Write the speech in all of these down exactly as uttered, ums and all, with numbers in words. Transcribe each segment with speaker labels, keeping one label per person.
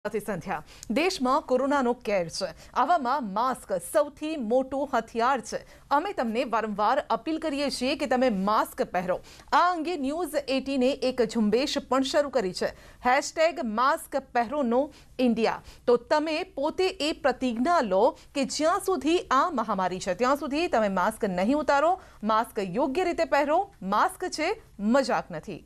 Speaker 1: संध्या देश में corona no केर छे। आवामां मास्क सौथी मोटो हथियार छे। अमे तमने वारंवार अपील करीए छीए के तमे मास्क पहरो। आ अंगे न्यूज अठारह ने एक झुंबेश पण शरू करी छे। हैशटेग मास्क पहरो नो इंडिया। तो तमे पोते ए प्रतिज्ञा लो के ज्यां सुधी आ महामारी छे त्यां सुधी तमे मास्क नहीं उतारो, मास्क योग्य रीते पहरो। मास्क छे, मजाक नथी।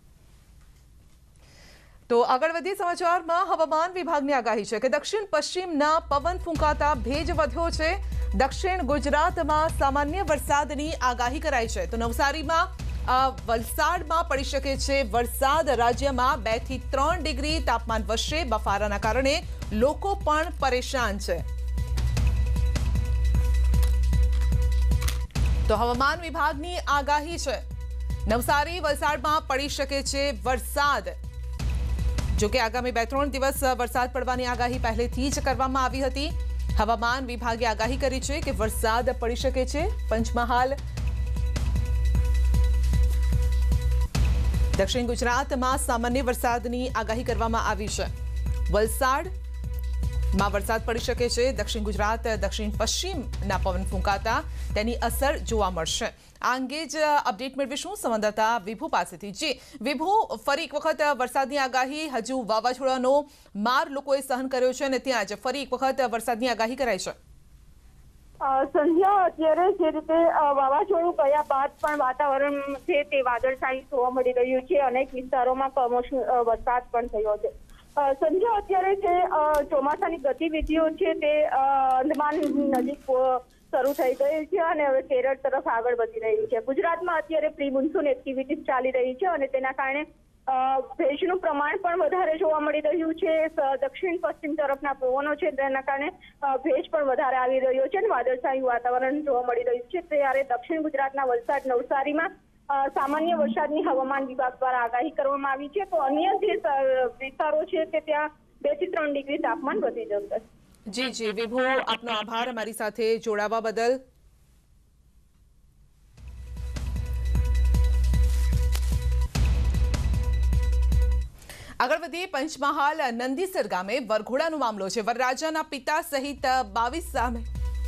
Speaker 1: तो आगळ वधी समाचारमां हवामान विभागनी आगाही छे के दक्षिण पश्चिमना पवन फूंकाता भेज वध्यो छे। दक्षिण गुजरातमां सामान्य वरसादनी आगाही कराई छे। तो नवसारीमां वलसाडमां पड़ी शके छे वरसाद। राज्यमां बे थी त्रण डिग्री तापमान વધશે। बफाराना कारणे लोको पण परेशान छे। तो हवामान विभागनी आगाही छे नवसारी वलसाडमां पड़ी शके छे वरसाद। जो कि आगामी બે ત્રણ દિવસ વરસાદ પડવાની આગાહી પહેલેથી જ કરવામાં આવી હતી। હવામાન વિભાગે આગાહી કરી છે કે વરસાદ પડી શકે છે। પંચમહાલ દક્ષિણ ગુજરાતમાં સામાન્ય વરસાદની આગાહી કરવામાં આવી છે। વલસાડમાં વરસાદ પડી શકે છે। દક્ષિણ ગુજરાત દક્ષિણ પશ્ચિમના પવન ફૂંકાતા તેની અસર જોવા મળશે। આ અંગે જ અપડેટ મેળવીશું સંવાદદાતા વિભુ પાસેથી। જી વિભુ, ફરી એક વખત વરસાદની આગાહી, હજુ વાવાઝોડાનો માર લોકોએ સહન કર્યો છે અને ત્યાં જ ફરી એક વખત વરસાદની આગાહી કરાઈ છે।
Speaker 2: સંધ્યા, અત્યારે જે રીતે વાવાઝોડું ગયા બાદ પણ વાતાવરણ છે તે વાદળછાયું જોવા મળી રહ્યું છે। અનેક વિસ્તારોમાં કમોસમી વરસાદ પણ થયો છે। સંધ્યા, અત્યારે જે ચોમાસાની ગતિવિધિઓ છે તે અંદમાન નજીક શરૂ થઈ ગઈ છે અને હવે કેરળ તરફ આગળ વધી રહી છે। ગુજરાતમાં અત્યારે પ્રી મોન્સૂન એક્ટિવિટીઝ ચાલી રહી છે અને તેના કારણે ભેજનું પ્રમાણ પણ વધારે જોવા મળી રહ્યું છે। દક્ષિણ પશ્ચિમ તરફના પવનો છે તેના કારણે ભેજ પણ વધારે આવી રહ્યો છે અને વાદળછાયું વાતાવરણ જોવા મળી રહ્યું છે। ત્યારે દક્ષિણ ગુજરાતના વલસાડ, નવસારીમાં સામાન્ય વરસાદની હવામાન વિભાગ દ્વારા આગાહી કરવામાં આવી છે। તો અન્ય જે વિસ્તારો છે તે ત્યાં બે થી ત્રણ ડિગ્રી તાપમાન વધી જશે।
Speaker 1: જી જી વિભુ, આપનો આભાર અમારી સાથે જોડાવા બદલ। આગળ વધીએ પંચમહાલ નંદીસર ગામે વરઘોડાનો મામલો છે। વરરાજાના પિતા સહિત બાવીસ સામે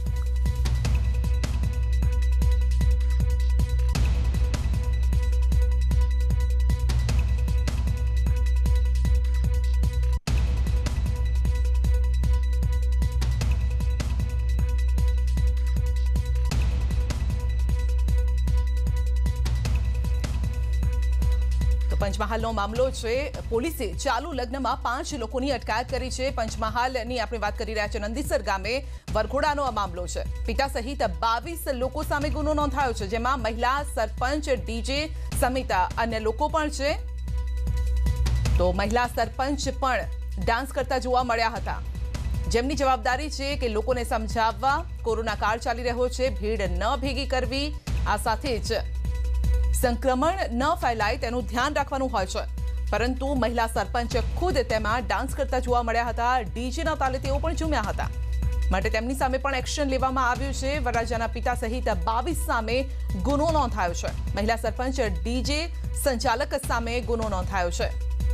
Speaker 1: પંચમહાલનો મામલો છે। પોલીસે ચાલુ લગ્નમાં પાંચ લોકોની અટકાયત કરી છે। પંચમહાલની આપણે વાત કરી રહ્યા છે। નંદીસર ગામે વરઘોડાનો આ મામલો છે। પિતા સહિત બાવીસ લોકો સામે ગુનો નોંધાયો છે, જેમાં મહિલા સરપંચ, ડીજે સમેત અન્ય લોકો પણ છે। તો મહિલા સરપંચ પણ ડાન્સ કરતા જોવા મળ્યા હતા, જેમની જવાબદારી છે કે લોકોને સમજાવવા। કોરોના કાળ ચાલી રહ્યો છે, ભીડ ન ભેગી કરવી, આ સાથે જ संक्रमण न फैलाय तेનું ધ્યાન રાખવાનું હોય છે। પરંતુ મહિલા સરપંચ ખુદ તેમાં ડાન્સ કરતા જોવા મળ્યા હતા। ડીજેના તાલે તેઓ પણ ઝૂમ્યા હતા, માટે તેમની સામે પણ એક્શન લેવામાં આવ્યું છે। વરરાજાના પિતા સહિત બાવીસ સામે ગુનો નોંધાયો છે। મહિલા સરપંચ, ડીજે સંચાલક સામે ગુનો નોંધાયો છે।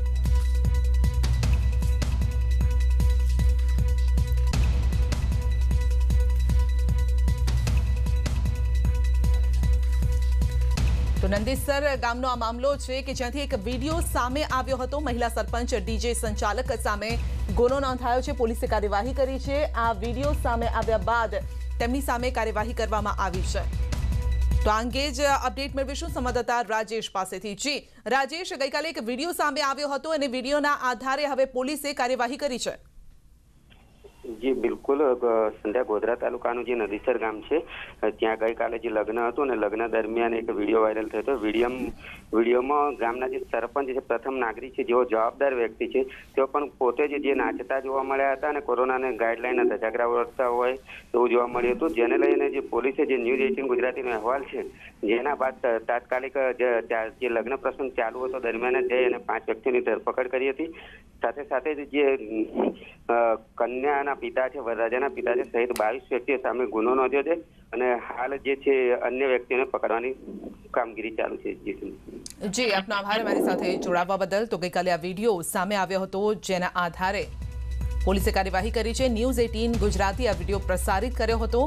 Speaker 1: તો નંદીસર ગામનો આ મામલો છે કે જ્યાંથી એક વિડીયો સામે આવ્યો હતો। મહિલા સરપંચ, ડીજે સંચાલક સામે ગુનો નોંધાયો છે। પોલીસે કાર્યવાહી કરી છે। આ વિડીયો સામે આવ્યા બાદ તેમની સામે કાર્યવાહી કરવામાં આવી છે। તો આ અંગે જ અપડેટ મેળવીશું સંવાદદાતા રાજેશ પાસેથી। જી રાજેશ, ગઈકાલે એક વિડીયો સામે આવ્યો હતો અને વિડીયોના આધારે હવે પોલીસે કાર્યવાહી કરી છે।
Speaker 3: જી બિલકુલ, સંધ્યા ગોધરા તાલુકાનું જે નદીસર ગામ છે ત્યાં ગઈકાલે જે લગ્ન હતું અને લગ્ન દરમિયાન એક વિડીયો વાયરલ થયો હતો। વિડીયો વિડીયોમાં ગામના જે સરપંચ છે, પ્રથમ નાગરિક છે, જેઓ જવાબદાર વ્યક્તિ છે, તેઓ પણ પોતે જ જે નાચતા જોવા મળ્યા હતા અને કોરોનાને ગાઈડલાઈન ધજાગરા વર્તતા હોય એવું જોવા મળ્યું હતું। જેને લઈને જે પોલીસે જે ન્યૂઝ એટીન ગુજરાતીનો અહેવાલ છે, જેના બાદ તાત્કાલિક જે લગ્ન પ્રસંગ ચાલુ હતો દરમિયાન જઈ અને પાંચ વ્યક્તિઓની ધરપકડ કરી હતી। સાથે સાથે જે કન્યાના પિતા છે, વરરાજાના પિતા છે સહિત બાવીસ વ્યક્તિઓ સામે ગુનો નોંધ્યો છે અને હાલ જે છે અન્ય વ્યક્તિઓને પકડવાની કામગીરી ચાલુ છે।
Speaker 1: જી આપનો આભાર અમારી સાથે જોડાવા બદલ। તો ગઈકાલે આ વિડીયો સામે આવ્યો હતો, જેના આધારે પોલીસે કાર્યવાહી કરી છે. ન્યૂઝ અઠ્ઠાવીસ ગુજરાતી આ વિડીયો પ્રસારિત કર્યો હતો.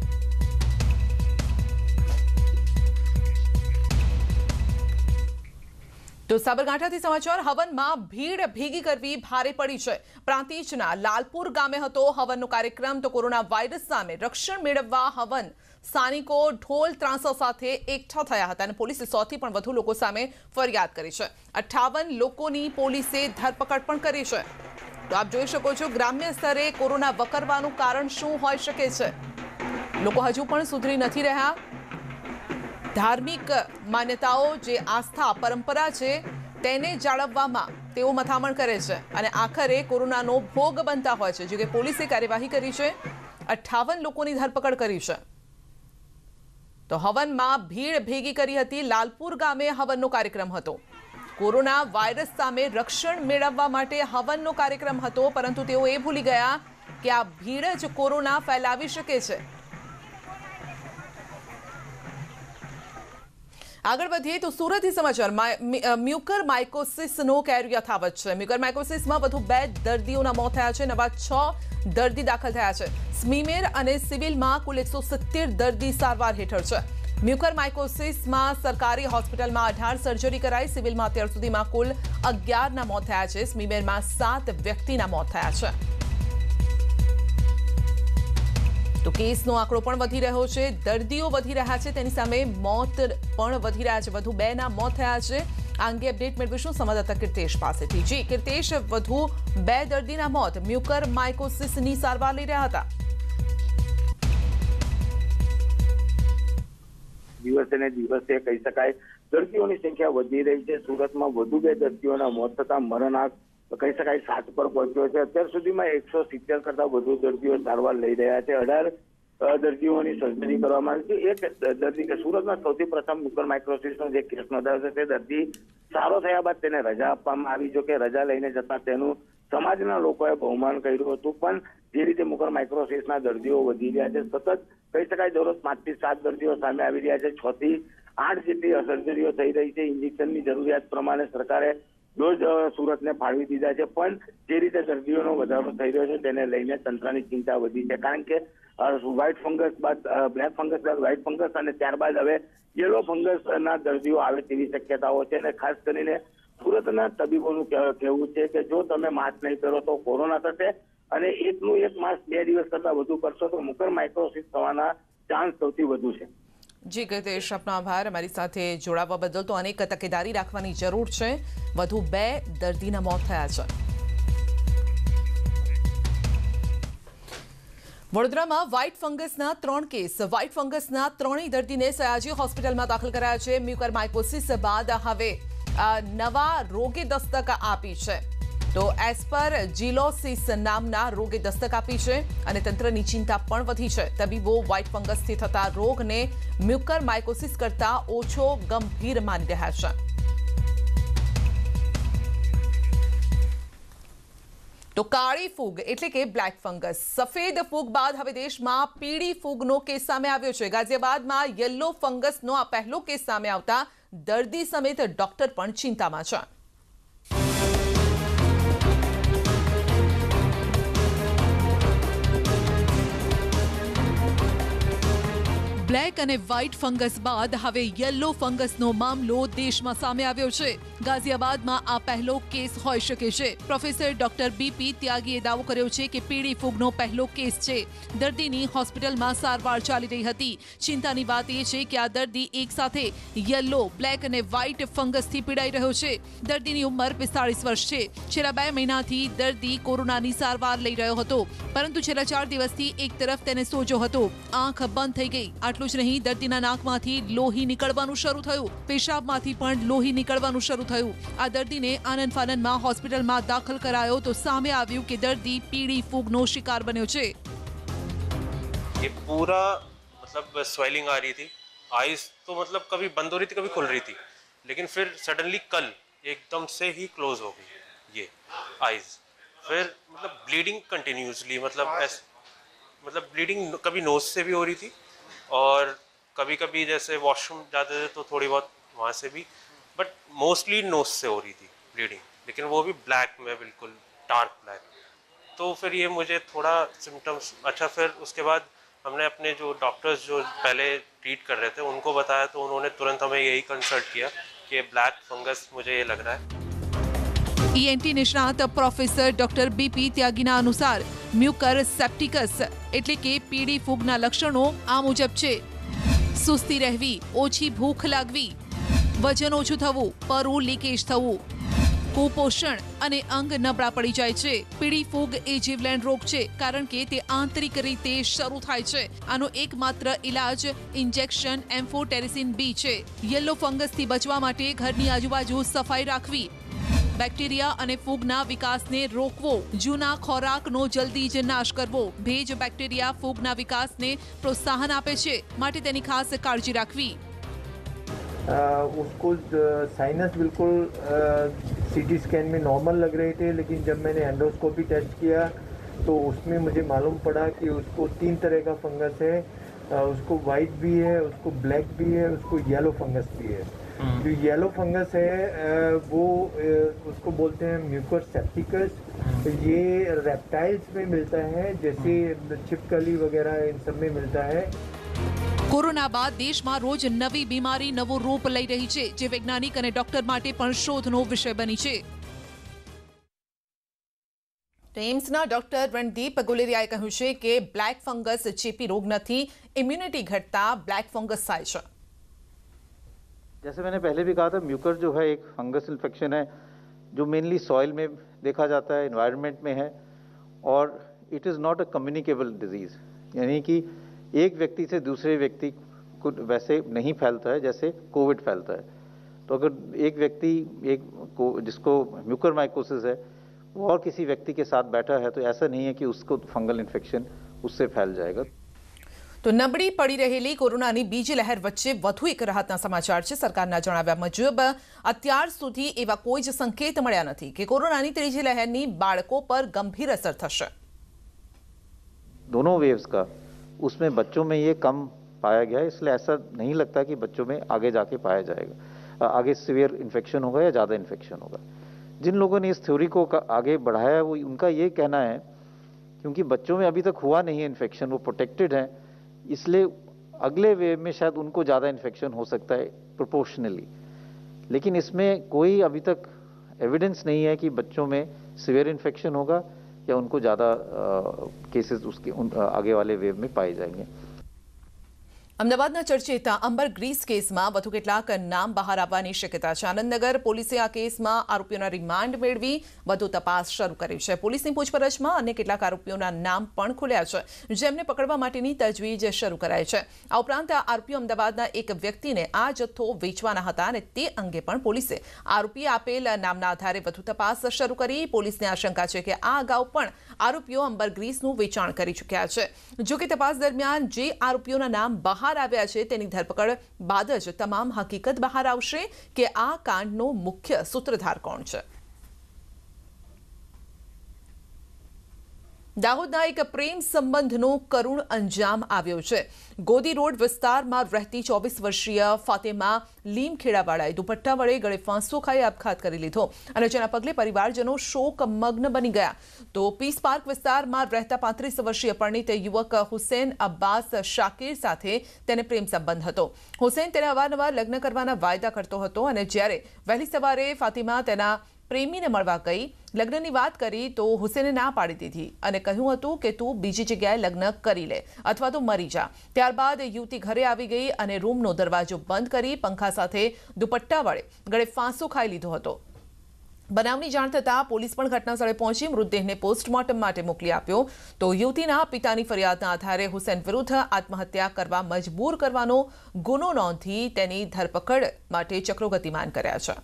Speaker 1: તો સાબરકાંઠાથી સમાચાર. હવનમાં ભીડ ભેગી કરવી ભારે પડી છે. પ્રાંતિજના લાલપુર ગામે હતો હવનનો કાર્યક્રમ. તો કોરોના વાયરસ સામે રક્ષણ મેળવવા હવન સ્થાનિકો ઢોલ ત્રાંસા સાથે એકઠા થયા હતા અને પોલીસે સોથી પણ વધુ લોકો સામે ફરિયાદ કરી છે. અઠ્ઠાવન લોકોની પોલીસે ધરપકડ પણ કરી છે. તો આપ જોઈ શકો છો ગ્રામ્ય સ્તરે કોરોના વકરવાનું કારણ શું હોઈ શકે છે. લોકો હજુ પણ સુધરી નથી રહ્યા. ધાર્મિક માન્યતાઓ જે આસ્થા પરંપરા છે તેને જાળવવામાં તેઓ મથામણ કરે છે અને આખરે કોરોનાનો ભોગ બનતા હોય છે. જો કે પોલીસે કાર્યવાહી કરી છે. અઠ્ઠાવન લોકોની ધરપકડ કરી છે. તો હવનમાં ભીડ ભેગી કરી હતી. લાલપુર ગામે હવનનો કાર્યક્રમ હતો. કોરોના વાયરસ સામે રક્ષણ મેળવવા માટે હવનનો કાર્યક્રમ હતો, પરંતુ તેઓ એ ભૂલી ગયા કે આ ભીડ જ કોરોના ફેલાવી શકે છે. આગળ વધીએ તો સુરતથી સમાચાર. મ્યુકર માઇકોસિસનો કેર યથાવત છે. મ્યુકર માઇકોસિસમાં વધુ બે દર્દીઓના મોત થયા છે. નવા છ દર્દી દાખલ થયા છે. સ્મીમેર અને સિવિલમાં કુલ એકસો સિત્તેર દર્દી સારવાર હેઠળ છે. મ્યુકર માઇકોસિસમાં સરકારી હોસ્પિટલમાં અઢાર સર્જરી કરાઈ. સિવિલમાં અત્યાર સુધીમાં કુલ અગિયારના મોત થયા છે. સ્મીમેરમાં સાત વ્યક્તિના મોત થયા છે. તો કેસનો આંકડો પણ વધી રહ્યો છે. દર્દીઓ વધી રહ્યા છે, તેની સામે મોત પણ વધી રહ્યા છે. વધુ બે ના મોત થયા છે. આ અંગે અપડેટ મેળવીશું સંવાદદાતા કીર્તેશ પાસેથી. જી કીર્તેશ, વધુ બે દર્દીના મોત મ્યુકર માઇકોસિસની સારવાર લઈ રહ્યા હતા.
Speaker 4: દિવસે ને દિવસે કહી શકાય દર્દીઓની સંખ્યા વધી રહી છે. સુરતમાં વધુ બે દર્દીઓના મોત થતા મરણાંક કહી શકાય સાત પર પહોંચ્યો છે. અત્યાર સુધીમાં એકસો સિત્તેર કરતા વધુ દર્દીઓ સારવાર લઈ રહ્યા છે. અઢાર દર્દીઓની સર્જરી કરવામાં આવી છે. એક દર્દી કે સુરતમાં સૌથી પ્રથમ મ્યુકર માઇકોસિસનો જે કેસ નોંધાયો છે તે દર્દી સારો થયા બાદ તેને રજા આપવામાં આવી. જો કે રજા લઈને જતા તેનું સમાજના લોકોએ બહુમાન કર્યું હતું. પણ જે રીતે મ્યુકર માઇકોસિસના દર્દીઓ વધી રહ્યા છે, સતત કહી શકાય દરરોજ પાંચ થી સાત દર્દીઓ સામે આવી રહ્યા છે. છ થી આઠ જેટલી સર્જરીઓ થઈ રહી છે. ઇન્જેક્શનની જરૂરિયાત પ્રમાણે સરકારે ડોઝ સુરતને ફાળવી દીધા છે. પણ જે રીતે દર્દીઓનો વધારો થઈ રહ્યો છે તેને લઈને તંત્રની ચિંતા વધી છે. કારણ કે વ્હાઇટ ફંગસ બાદ બ્લેક ફંગસ બાદ વ્હાઇટ ફંગસ અને ત્યારબાદ હવે યેલો ફંગસના દર્દીઓ આવે તેવી શક્યતાઓ છે. અને ખાસ કરીને સુરતના તબીબોનું કહેવું છે કે જો તમે માસ્ક નહીં પહેરો તો કોરોના થશે અને એકનું એક માસ્ક બે દિવસ કરતા વધુ કરશો તો મ્યુકર માઇકોસિસ થવાના ચાન્સ સૌથી વધુ છે.
Speaker 1: જી કીર્તેશ, આપનો આભાર અમારી સાથે જોડાવા બદલ. તો અનેક તકેદારી રાખવાની જરૂર છે. વધુ બે દર્દીના મોત થયા છે. વડોદરામાં વ્હાઇટ ફંગસના ત્રણ કેસ. વ્હાઇટ ફંગસના ત્રણેય દર્દીને સયાજી હોસ્પિટલમાં દાખલ કરાયા છે. મ્યુકર માઇકોસિસ બાદ હવે નવા રોગે દસ્તક આપી છે. તો એસ પર જીલોસિસ નામના રોગે દસ્તક આપી છે અને તંત્રની ચિંતા પણ વધી છે. તબીબો વ્હાઇટ ફંગસથી થતા રોગને મ્યુકર માઇકોસિસ કરતા ઓછો ગંભીર માની રહ્યા છે. તો કાળી ફૂગ એટલે કે બ્લેક ફંગસ. સફેદ ફૂગ બાદ હવે દેશમાં પીળી ફૂગનો કેસ સામે આવ્યો છે. ગાઝિયાબાદમાં યલો ફંગસનો આ પહેલો કેસ સામે આવતા દર્દી સમેત ડોક્ટર પણ ચિંતામાં છે. બ્લેક અને વ્હાઇટ ફંગસ બાદ હવે યલો ફંગસનો મામલો દેશમાં સામે આવ્યો છે. ગાઝિયાબાદમાં આ પહેલો કેસ હોઈ શકે છે. પ્રોફેસર ડોક્ટર બીપી ત્યાગીએ દાવો કર્યો છે કે પીળી ફૂગનો પહેલો કેસ છે. દર્દીની હોસ્પિટલમાં સારવાર ચાલી રહી હતી. ચિંતાની વાત એ છે કે આ દર્દી એક સાથે યલો, બ્લેક અને વ્હાઇટ ફંગસથી પીડાઈ રહ્યો છે. દર્દીની ઉંમર પિસ્તાળીસ વર્ષ છે. છેલ્લા બે મહિનાથી દર્દી કોરોનાની સારવાર લઈ રહ્યો હતો, પરંતુ છેલ્લા ચાર દિવસથી એક તરફ તેને સોજો હતો. આંખ બંધ થઈ ગઈ. આટલું જ નહીં, દર્દીના નાકમાંથી લોહી નીકળવાનું શરૂ થયું. પેશાબમાંથી પણ લોહી નીકળવાનું શરૂ થયું. આ દર્દીને આનંદ ફાનંદમાં હોસ્પિટલમાં દાખલ કરાયો તો સામે આવ્યું કે દર્દી પીળી ફૂગનો શિકાર બન્યો છે.
Speaker 5: ये पूरा मतलब स्वेलिंग आ रही थी. आइज तो मतलब कभी बंद हो रही थी, कभी खुल रही थी, लेकिन फिर सडनली कल एकदम से ही क्लोज हो गई ये आइज. फिर मतलब ब्लीडिंग कंटिन्यूसली, मतलब ऐसे मतलब ब्लीडिंग कभी नोज से भी हो रही थी और कभी कभी जैसे वॉशरूम जाते थे तो थोड़ी बहुत वहाँ से भी, बट मोस्टली नोज से हो रही थी ब्लीडिंग. लेकिन वो भी ब्लैक में, बिल्कुल डार्क ब्लैक. तो फिर ये मुझे थोड़ा सिम्टम्स अच्छा, फिर उसके बाद हमने अपने जो डॉक्टर्स जो पहले ट्रीट कर रहे थे उनको बताया, तो उन्होंने तुरंत हमें यही कंसल्ट किया कि ब्लैक फंगस मुझे ये लग रहा है।
Speaker 1: ईएनटी નિષ્ણાત પ્રોફેસર ડોક્ટર બીપી ત્યાગીના અનુસાર મ્યુકર સેપ્ટિકસ એટલે કે પીળી ફૂગના લક્ષણો આ મુજબ છે: સુસ્તી રહેવી, ઓછી ભૂખ લાગવી, વજન ઓછું થવું, પરુ લીકેજ થવું, કુપોષણ અને અંગ નબળા પડી જાય છે. પીળી ફૂગ એ જીવલેણ રોગ છે કારણ કે તે આંતરિક રીતે શરૂ થાય છે. આનો એકમાત્ર ઇલાજ ઇન્જેક્શન એમ્ફોટેરિસિન બી છે. યલો ફંગસથી બચવા માટે ઘરની આજુબાજુ સફાઈ રાખવી, બેક્ટેરિયા અને ફૂગના વિકાસને રોકવો, જૂના ખોરાકનો જલ્દી જ નાશ કરવો. ભેજ બેક્ટેરિયા ફૂગના વિકાસને પ્રોત્સાહન આપે છે, માટે તેની ખાસ કાળજી રાખવી.
Speaker 6: उसको साइनस बिल्कुल सीटी स्कैन में नॉर्मल लग रहे थे, लेकिन जब मैंने एंडोस्कोपी टेस्ट किया तो उसमें मुझे मालूम पड़ा कि उसको तीन तरह का फंगस है. उसको वाइट भी है, उसको ब्लैक भी है, उसको येलो फंगस भी है. जो येलो फंगस है वो उसको बोलते हैं म्यूकर सेप्टिकस. ये रेप्टाइल्स में मिलता है, जैसे छिपकली वगैरह इन सब में मिलता है.
Speaker 1: કોરોના બાદ દેશમાં રોજ નવી બીમારી નવો રૂપ લઈ રહી છે, જે વૈજ્ઞાનિક અને ડોક્ટર માટે પણ શોધનો વિષય બની છે. એમ્સના ડોક્ટર રણદીપ ગુલેરિયાએ કહ્યું છે કે બ્લેક ફંગસ ચેપી રોગ નથી, ઇમ્યુનિટી ઘટતા બ્લેક ફંગસ થાય છે.
Speaker 7: जैसे मैंने पहले भी कहा था, म्यूकर जो है एक फंगस इन्फेक्शन है जो मेनली सॉइल में देखा जाता है, एनवायरनमेंट में है, और it is not a communicable disease. यानी कि एक व्यक्ति से दूसरे व्यक्ति को वैसे नहीं फैलता है जैसे कोविड फैलता है. तो अगर एक व्यक्ति एक को जिसको म्यूकर माइकोसिस है वो और किसी व्यक्ति के साथ बैठा है तो ऐसा नहीं है कि उसको फंगल इन्फेक्शन उससे फैल जाएगा.
Speaker 1: તો નબળી પડી રહેલી કોરોનાની બીજી લહેર વચ્ચે વધુ એક રાહતના સમાચાર છે. સરકારના જણાવ્યા મુજબ અત્યાર સુધી એવા કોઈ જ સંકેત મળ્યા નથી કે કોરોનાની ત્રીજી લહેરની બાળકો પર ગંભીર અસર થશે.
Speaker 7: दोनों वेव्स का उसमें बच्चों में ये कम पाया गया है, इसलिए ऐसा नहीं लगता कि बच्चों में आगे जाके पाया जाएगा, आगे सीवियर इन्फेक्शन होगा या ज़्यादा इन्फेक्शन होगा. जिन लोगों ने इस थ्योरी को आगे बढ़ाया वो उनका ये कहना है क्योंकि बच्चों में अभी तक हुआ नहीं है इन्फेक्शन, वो प्रोटेक्टेड हैं, इसलिए अगले वेव में शायद उनको ज़्यादा इन्फेक्शन हो सकता है प्रोपोर्शनली. लेकिन इसमें कोई अभी तक एविडेंस नहीं है कि बच्चों में सीवियर इन्फेक्शन होगा या उनको ज़्यादा केसेस उसके उन, आगे वाले वेव में पाए जाएंगे.
Speaker 1: અમદાવાદના ચર્ચિત અંબર ગ્રીસ કેસમાં વધુ કેટલાક નામ બહાર આવવાની શક્યતા છે. આનંદનગર પોલીસે આ કેસમાં આરોપીઓના રિમાન્ડ મેળવી વધુ તપાસ શરૂ કરી છે. પોલીસની પૂછપરછમાં અન્ય કેટલાક આરોપીઓના નામ પણ ખુલ્યા છે, જેમને પકડવા માટેની તજવીજ શરૂ કરાઈ છે. આ ઉપરાંત આરોપીઓ અમદાવાદના એક વ્યક્તિને આ જથ્થો વેચવાના હતા અને તે અંગે પણ પોલીસે આરોપીએ આપેલ નામના આધારે વધુ તપાસ શરૂ કરી. પોલીસને આશંકા છે કે આ અગાઉ પણ આરોપીઓ અંબર ગ્રીસનું વેચાણ કરી ચૂક્યા છે. જો કે તપાસ દરમિયાન જે આરોપીઓના નામ બહાર આવ્યા છે તેની ધરપકડ બાદ જ તમામ હકીકત બહાર આવશે કે આ કાંડનો મુખ્ય સૂત્રધાર કોણ છે. દાહોદના એક પ્રેમ સંબંધનો કરુણ અંજામ આવ્યો છે. ગોદી રોડ વિસ્તારમાં રહેતી ચોવીસ વર્ષીય ફાતેમા લીમખેડાવાળાએ દુપટ્ટા વડે ગળે ફાંસો ખાઈ આપઘાત કરી લીધો અને જેના પગલે પરિવારજનો શોકમગ્ન બની ગયા. તો પીસ પાર્ક વિસ્તારમાં રહેતા પાંત્રીસ વર્ષીય પરિણીત યુવક હુસેન અબ્બાસ શાકીર સાથે તેને પ્રેમ સંબંધ હતો. હુસેન તેને અવારનવાર લગ્ન કરવાના વાયદા કરતો હતો અને જ્યારે વહેલી સવારે ફાતિમા તેના પ્રેમીને મળવા ગઈ, લગ્નની વાત કરી તો હુસેને ના પાડી દીધી અને કહ્યું હતું કે તું બીજી જગ્યાએ લગ્ન કરી લે અથવા તો મરી જા. ત્યારબાદ યુવતી ઘરે આવી ગઈ અને રૂમનો દરવાજો બંધ કરી પંખા સાથે દુપટ્ટા વડે ગળે ફાંસો ખાઈ લીધો હતો. બનાવની જાણ થતાં પોલીસ પણ ઘટનાસ્થળે પહોંચી મૃતદેહને પોસ્ટમોર્ટમ માટે મોકલી આપ્યો. તો યુવતીના પિતાની ફરિયાદના આધારે હુસેન વિરુદ્ધ આત્મહત્યા કરવા મજબૂર કરવાનો ગુનો નોંધી તેની ધરપકડ માટે ચક્રો ગતિમાન કર્યા છે.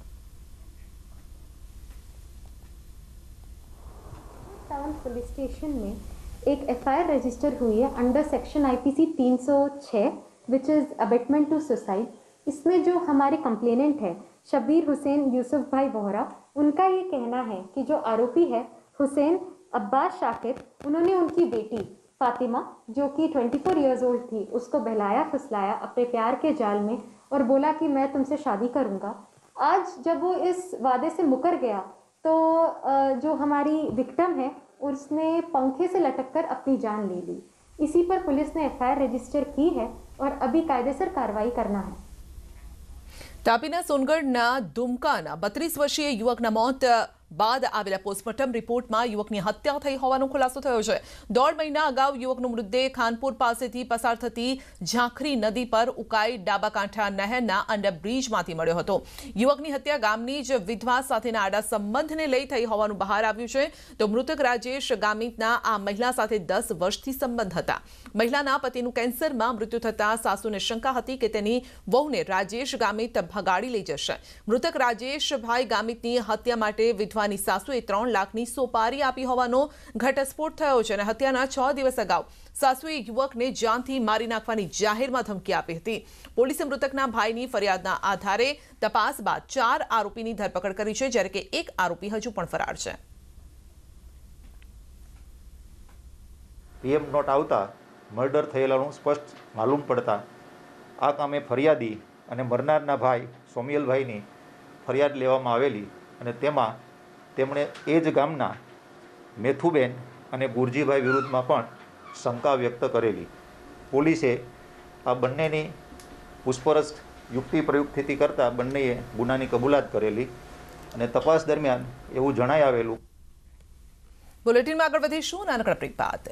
Speaker 8: टाउन पुलिस स्टेशन में एक एफआईआर रजिस्टर हुई है अंडर सेक्शन आईपीसी तीन सौ छः which is abetment to suicide. इसमें जो हमारे कंप्लेनेंट है शबीर हुसैन यूसुफ भाई बोहरा, उनका ये कहना है कि जो आरोपी है हुसैन अब्बास शाकिर, उन्होंने उनकी बेटी फातिमा जो कि चौबीस इयर्स ओल्ड थी उसको बहलाया फुसलाया अपने प्यार के जाल में और बोला कि मैं तुमसे शादी करूँगा. आज जब वो इस वादे से मुकर गया तो जो हमारी विक्टिम है और उसने पंखे से लटककर अपनी जान ले ली। इसी पर पुलिस ने एफ आई आर रजिस्टर की है और अभी कायदेसर कार्रवाई करना है।
Speaker 1: તાપીના સોનગઢના દુમકાના બત્રીસ વર્ષીય યુવકના મોત બાદ આવેલા પોસ્ટમોર્ટમ રિપોર્ટમાં યુવકની હત્યા થઈ હોવાનો ખુલાસો થયો છે। દોઢ મહિના અગાઉ યુવકનો મૃતદેહ ખાનપુર પાસેથી પસાર થતી ઝાંખરી નદી પર ઉકાઈ ડાબા કાંઠા નહેરના અંડરબ્રિજમાંથી મળ્યો હતો। યુવકની હત્યા ગામની જ વિધવા સાથેના આડા સંબંધને લઈ થઈ હોવાનું બહાર આવ્યું છે। તો મૃતક રાજેશ ગામિતના આ મહિલા સાથે દસ વર્ષથી સંબંધ હતા। મહિલાના પતિનું કેન્સરમાં મૃત્યુ થતા સાસુને શંકા હતી કે તેની વહુને રાજેશ ગામિત ભગાડી લઈ જશે। મૃતક રાજેશભાઈ ગામિતની હત્યા માટે વિધવા સાસુએ ત્રણ લાખની સોપારી આપી હોવાનો ઘટસ્ફોટ થયો છે અને હત્યાના છ દિવસ અગાઉ સાસુએ યુવકને જાનથી મારી નાખવાની જાહેરમાં ધમકી આપી હતી। પોલીસે મૃતકના ભાઈની ફરિયાદના આધારે તપાસ બાદ ચાર આરોપીની ધરપકડ કરી છે, જ્યારે કે એક આરોપી હજુ પણ ફરાર છે।
Speaker 7: પીએમ નોટ આવતા મર્ડર થયેલાનું સ્પષ્ટ માલુમ પડતા આ કામે ફરિયાદી અને મરનારના ભાઈ સોમિયલભાઈની ફરિયાદ લેવામાં આવેલી અને તેમાં તેમણે એ જ ગામના મેથુબેન અને ગુરજીભાઈ વિરુદ્ધમાં પણ શંકા વ્યક્ત કરેલી। પોલીસે આ બંનેની પૂછપરછ યુક્તિ પ્રયુક્તિથી કરતાં બંનેએ ગુનાની કબૂલાત કરેલી અને તપાસ દરમિયાન એવું જણાઈ આવેલું।
Speaker 1: બુલેટિનમાં આગળ વધીશું નાનકડા બ્રેક બાદ।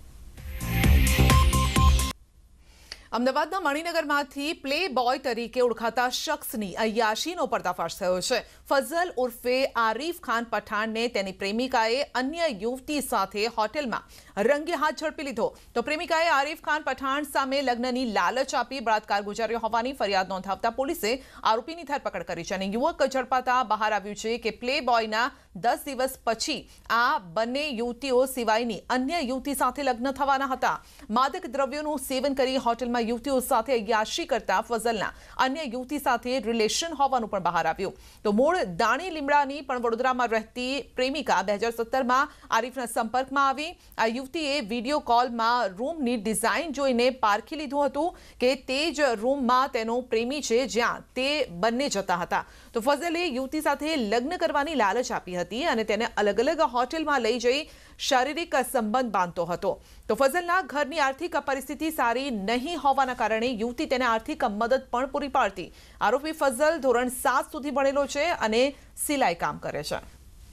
Speaker 1: અમદાવાદના મણિનગરમાંથી પ્લે બોય તરીકે ઓળખાતા શખ્સની અય્યાશીનો પર્દાફાશ થયો છે। ફઝલ ઉર્ફે આરિફ ખાન પઠાણને તેની પ્રેમિકાએ અન્ય યુવતી સાથે હોટેલમાં રંગે હાથ ઝડપી લીધો। તો પ્રેમિકાએ આરિફ ખાન પઠાણ સામે લગ્નની લાલચ આપી બળાત્કાર ગુજાર્યો હોવાની ફરિયાદ નોંધાવતા પોલીસે આરોપીની ધરપકડ કરી છે અને યુવક ઝડપાતા બહાર આવ્યું છે કે પ્લે બોયના દસ દિવસ પછી આ બંને યુવતીઓ સિવાયની અન્ય યુવતી સાથે લગ્ન થવાના હતા। માદક દ્રવ્યોનું સેવન કરી હોટેલમાં યુવતીઓ સાથે અય્યાશી કરતા ફઝલના અન્ય યુવતી સાથે રિલેશન હોવાનું પણ બહાર આવ્યું। તો મૂળ દાણી લીમડાની પણ વડોદરામાં રહેતી પ્રેમિકા બે હજાર સત્તરમાં આરિફના સંપર્કમાં આવી। આ યુવતીએ વિડીયો કોલમાં રૂમની ડિઝાઇન જોઈને પારખી લીધું હતું કે તે જ રૂમમાં તેનો પ્રેમી છે જ્યાં તે બંને જતા હતા। તો ફઝલે યુવતી સાથે લગ્ન કરવાની લાલચ આપી હતી અને તેને અલગ અલગ હોટેલમાં લઈ જઈ શારીરિક સંબંધ બાંધતો હતો। તો ફઝલના ઘરની આર્થિક પરિસ્થિતિ સારી નહીં હોવાના કારણે યુવતી તેને આર્થિક મદદ પણ પૂરી પાડતી। આરોપી ફઝલ ધોરણ સાત સુધી ભણેલો છે અને સિલાઈ કામ કરે છે।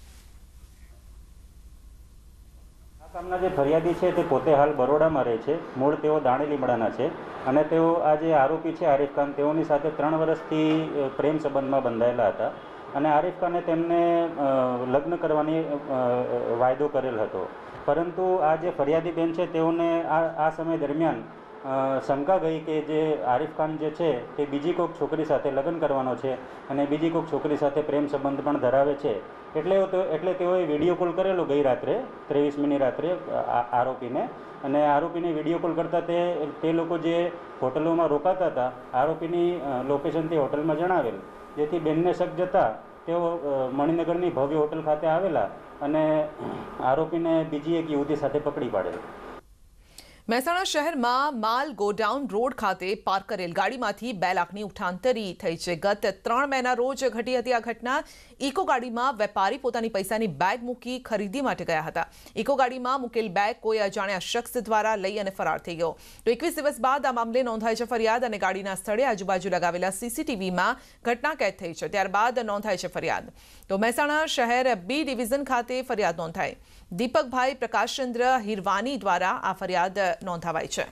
Speaker 9: આ કામના જે ફરિયાદી છે તે પોતે હાલ બરોડામાં રહે છે। મૂળ તેઓ દાણી લીમડાના છે અને તેઓ આ જે આરોપી છે આરિફ ખાન તેઓની સાથે ત્રણ વર્ષથી પ્રેમ સંબંધમાં બંધાયેલા હતા અને આરિફ ખાને તેમને લગ્ન કરવાની વાયદો કરેલ હતો, પરંતુ આ જે ફરિયાદી બેન છે તેઓને આ આ સમય દરમિયાન શંકા ગઈ કે જે આરિફ ખાન જે છે તે બીજી કોઈક છોકરી સાથે લગ્ન કરવાનો છે અને બીજી કોઈક છોકરી સાથે પ્રેમ સંબંધ પણ ધરાવે છે। એટલે એટલે તેઓએ વિડીયો કોલ કરેલો ગઈ રાત્રે ત્રેવીસમીની રાત્રે આરોપીને અને આરોપીને વિડીયો કોલ કરતા તે તે લોકો જે હોટલોમાં રોકાતા હતા આરોપીની લોકેશન તે હોટલમાં જણાવેલ, જેથી બેનને શક જતા તેઓ મણિનગરની ભવ્ય હોટલ ખાતે આવેલા અને આરોપીને બીજી એક યુવતી સાથે પકડી પાડેલ।
Speaker 1: મહેસાણા શહેરમાં માલ ગોડાઉન રોડ ખાતે પાર્ક કરેલ ગાડીમાંથી બે લાખની ઉઠાંતરી થઈ છે। ગત ત્રણ મેના રોજ ઘટી હતી આ ઘટના। ઇકો ગાડીમાં વેપારી પોતાની પૈસાની બેગ મૂકી ખરીદી માટે ગયા હતા। ઇકો ગાડીમાં મૂકેલ બેગ કોઈ અજાણ્યા શખ્સ દ્વારા લઈ અને ફરાર થઈ ગયો। તો એકવીસ દિવસ બાદ આ મામલે નોંધાઈ છે ફરિયાદ અને ગાડીના સ્થળે આજુબાજુ લગાવેલા સીસીટીવીમાં ઘટના કેદ થઈ છે। ત્યારબાદ નોંધાઈ છે ફરિયાદ। તો મહેસાણા શહેર બી ડિવિઝન ખાતે ફરિયાદ નોંધાઈ। દીપકભાઈ પ્રકાશચંદ્ર હિરવાની દ્વારા આ ફરિયાદ નોંધાવાઈ છે।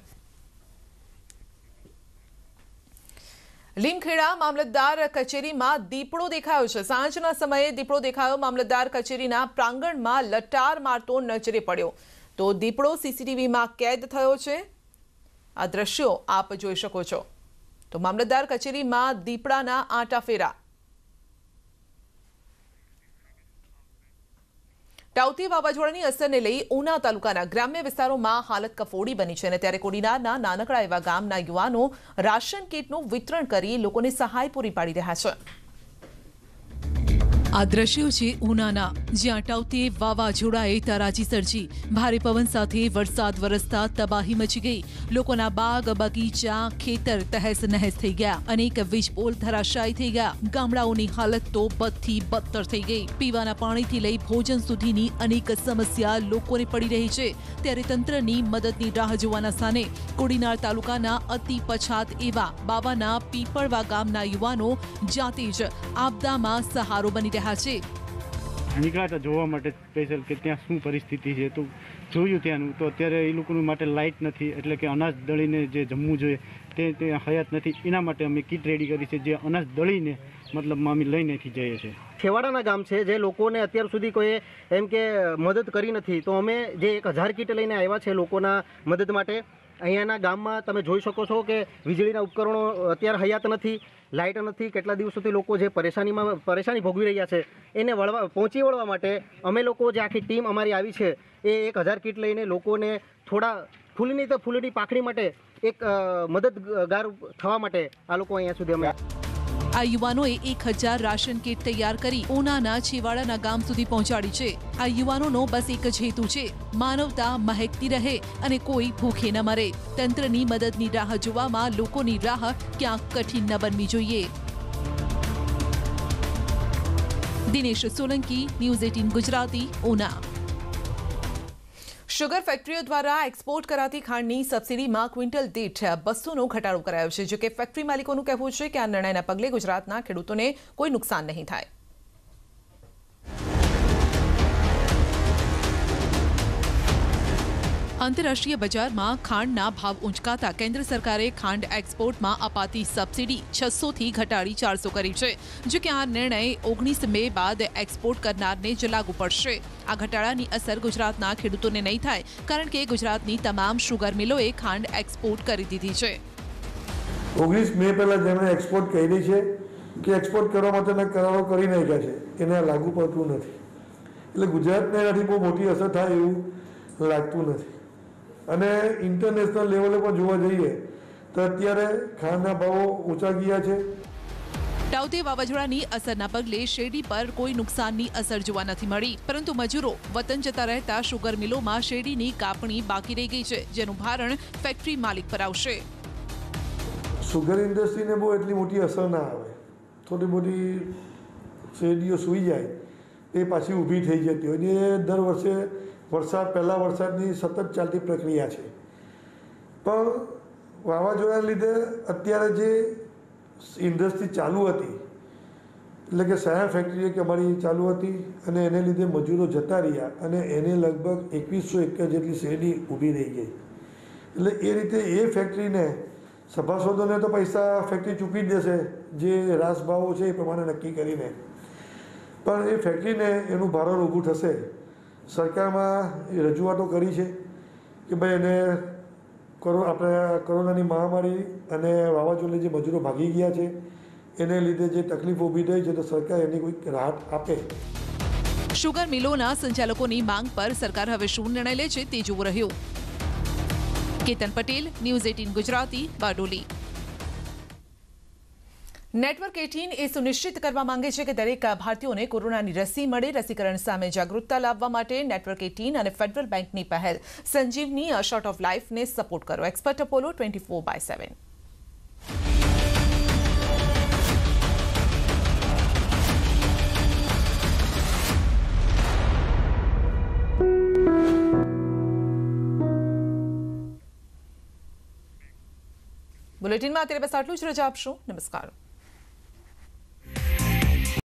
Speaker 1: લીમખેડા મામલતદાર કચેરીમાં દીપડો દેખાયો છે। સાંજના સમયે દીપડો દેખાયો। મામલતદાર કચેરીના પ્રાંગણમાં લટાર મારતો નજરે પડ્યો। તો દીપડો સીસીટીવીમાં કેદ થયો છે। આ દ્રશ્યો આપ જોઈ શકો છો। તો મામલતદાર કચેરીમાં દીપડાના આંટા ફેરા। ટાઉતી વાવાઝોડાની અસરને લઈ ઉના તાલુકાના ગ્રામ્ય વિસ્તારોમાં હાલત કફોડી બની છે અને ત્યારે કોડીનારના નાનકડા એવા ગામના યુવાનો રાશન કીટનું વિતરણ કરી લોકોને સહાય પૂરી પાડી રહ્યા છે।
Speaker 10: આ દ્રશ્યો છે ઉનાના, જ્યાં ટાઉતે વાવાઝોડાએ તારાજી સર્જી ભારે પવન સાથે વરસાદ વરસતા તબાહી મચી ગઈ. લોકોના બાગ, બગીચા, ખેતર તહેસ નહેસ થઈ ગયા. અનેક વીજપોલ ધરાશાયી થઈ ગયા. ગામડાઓની હાલત તો બદથી બદતર થઈ ગઈ. પીવાના પાણીથી લઈ ભોજન સુધીની અનેક સમસ્યા લોકોને પડી રહી છે. ત્યારે તંત્રની મદદની રાહ જોવાના સ્થાને કોડીનાર તાલુકાના અતિ પછાત એવા બાવાના પીપળવા ગામના યુવાનો જાતે જ આપદામાં સહારો બની રહ્યા છે.
Speaker 11: નીકળ્યા હતા જોવા માટે સ્પેશિયલ કે ત્યાં શું પરિસ્થિતિ છે, તો જોયું ત્યાંનું. તો અત્યારે એ લોકો માટે લાઇટ નથી, એટલે કે અનાજ દળીને જે જમવું જોઈએ તે ત્યાં હયાત નથી. એના માટે અમે કીટ રેડી કરી છે, જે અનાજ દળીને મતલબ અમે લઈનેથી જઈએ છીએ.
Speaker 12: છેવાડાના ગામ છે જે લોકોને અત્યાર સુધી કોઈ એમ કે મદદ કરી નથી, તો અમે જે એક હજાર કીટ લઈને આવ્યા છે લોકોના મદદ માટે. અહીંયાના ગામમાં તમે જોઈ શકો છો કે વીજળીના ઉપકરણો અત્યારે હયાત નથી, લાઇટ નથી. કેટલા દિવસોથી લોકો જે પરેશાનીમાં પરેશાની ભોગવી રહ્યા છે એને વળવા પહોંચી વળવા માટે અમે લોકો જે આખી ટીમ અમારી આવી છે એ એક હજાર કીટ લઈને લોકોને થોડા ફૂલની તો ફૂલની પાખડી માટે એક મદદગાર થવા માટે આ લોકો અહીંયા સુધી અમે
Speaker 10: આ યુવાનોએ એક હજાર રાશન કીટ તૈયાર કરી ઉનાના છેવાડાના ગામ સુધી પહોંચાડી છે. આ યુવાનોનો બસ એક જ હેતુ છે, માનવતા મહેકતી રહે અને કોઈ ભૂખે ન મરે. તંત્રની મદદની રાહ જોવામાં લોકોની રાહ ક્યાંક કઠિન ન બનવી જોઈએ. Dinesh Solanki, news eighteen Gujarati, Una.
Speaker 1: Sugar ફેક્ટરીઓ દ્વારા એક્સપોર્ટ કરાતી ખાંડની સબસિડીમાં ક્વિન્ટલ દીઠ બસોનો ઘટાડો કરાયો છે. જો કે ફેક્ટરી માલિકોનું કહેવું છે કે આ નિર્ણયના પગલે ગુજરાતના ખેડૂતોને કોઈ નુકસાન નહીં થાય.
Speaker 10: આંતરરાષ્ટ્રીય બજારમાં ખાંડના ભાવ ઊંચકાતા કેન્દ્ર સરકારે ખાંડ એક્સપોર્ટમાં અપાતી સબસિડી છસો થી ઘટાડી ચારસો કરી છે. જો કે આ નિર્ણય ઓગણીસ મે બાદ એક્સપોર્ટ કરનારને જ લાગુ પડશે. આ ઘટાડાની અસર ગુજરાતના ખેડૂતોને નહીં થાય, કારણ કે ગુજરાતની તમામ શુગર મિલોએ ખાંડ એક્સપોર્ટ કરી દીધી છે.
Speaker 13: ઓગણીસ મે પહેલા જેમણે એક્સપોર્ટ કરી છે કે એક્સપોર્ટ કરવા માટેના કરારો કરી નાખ્યા છે, એને લાગુ પડતું નથી. એટલે ગુજરાતને એનાથી બહુ મોટી અસર થાય એવું લાગતું નથી. અને ઇન્ટરનેશનલ લેવલે પણ જોવા જઈએ તો અત્યારે ખાંડના ભાવો ઊંચા ગયા છે.
Speaker 10: ટાઉતે વાવાઝોડાની અસરના પગલે શેરડી પર કોઈ નુકસાનની અસર જોવા નથી મળી, પરંતુ મજૂરો વતન જતા રહેતા શુગર મિલોમાં શેરડીની કાપણી બાકી રહી ગઈ છે, જેનું ભારણ ફેક્ટરી માલિક પર આવશે.
Speaker 13: સુગર ઇન્ડસ્ટ્રીને બહુ એટલી મોટી અસર ના આવે. થોડી મોટી શેરડીઓ સૂઈ જાય એ પાછી ઊભી થઈ જતી હોય. એ દર વર્ષે વરસાદ પહેલાં વરસાદની સતત ચાલતી પ્રક્રિયા છે. પણ વાવાઝોડાને લીધે અત્યારે જે ઇન્ડસ્ટ્રી ચાલુ હતી, એટલે કે સાયા ફેક્ટરી કે અમારી ચાલુ હતી, અને એને લીધે મજૂરો જતા રહ્યા અને એને લગભગ એકવીસો એકર જેટલી શેરડી ઊભી રહી ગઈ. એટલે એ રીતે એ ફેક્ટરીને સભાસદોને તો પૈસા ફેક્ટરી ચૂકી જ દેશે, જે રાસ ભાવો છે એ પ્રમાણે નક્કી કરીને. પણ એ ફેક્ટરીને એનું ભારણ ઊભું થશે. સરકારમાં એ રજૂઆતો કરી છે કે ભાઈ એને કરો આપણે કોરોનાની મહામારી અને વાવાઝોડે જે મજૂરો ભાગી ગયા છે એને લીધે જે તકલીફ ઊભી થઈ છે, તો સરકાર એની કોઈક રાહત આપે.
Speaker 10: શુગર મિલોના સંચાલકોની માંગ પર સરકાર હવે શું નિર્ણય લે છે તે જોવું રહ્યું. Ketan Patel, news eighteen Gujarati, Bardoli. Network eighteen એ સુનિશ્ચિત કરવા માંગે છે કે દરેક ભારતીયોને કોરોનાની રસી મળે. રસીકરણ સામે જાગૃતતા લાવવા માટે નેટવર્ક એટીન અને ફેડરલ બેંકની પહેલ સંજીવની શોર્ટ ઓફ લાઈફને સપોર્ટ કરો. Expert Apollo twenty four by seven. બુલેટિનમાં અત્યારે બસ આટલું જ. રજા આપશો. નમસ્કાર.